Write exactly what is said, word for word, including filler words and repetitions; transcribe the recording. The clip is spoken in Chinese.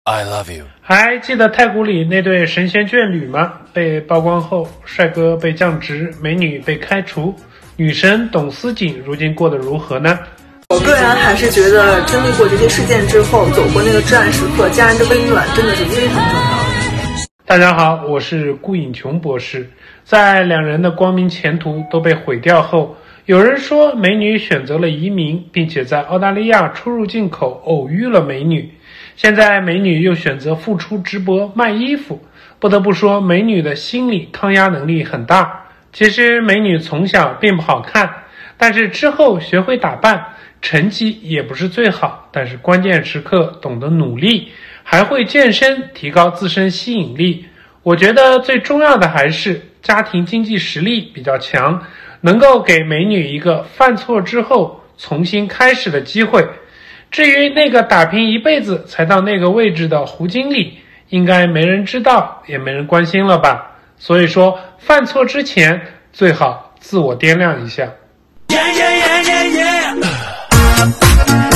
I love you。 还记得太古里那对神仙眷侣吗？被曝光后，帅哥被降职，美女被开除，女神董思锦如今过得如何呢？ 我个人还是觉得经历过这些事件之后，走过那个至暗时刻，家人的温暖真的是非常重要。 大家好，我是顾颖琼博士。在两人的光明前途都被毁掉后，有人说美女选择了移民，并且在澳大利亚出入境口偶遇了美女。现在美女又选择复出直播卖衣服，不得不说美女的心理抗压能力很大。其实美女从小并不好看，但是之后学会打扮，成绩也不是最好，但是关键时刻懂得努力，还会健身，提高自身吸引力。我觉得最重要的还是家庭经济实力比较强，能够给美女一个犯错之后重新开始的机会。至于那个打拼一辈子才到那个位置的胡经理，应该没人知道，也没人关心了吧。所以说犯错之前最好自我掂量一下。Yeah, yeah, yeah, yeah, yeah.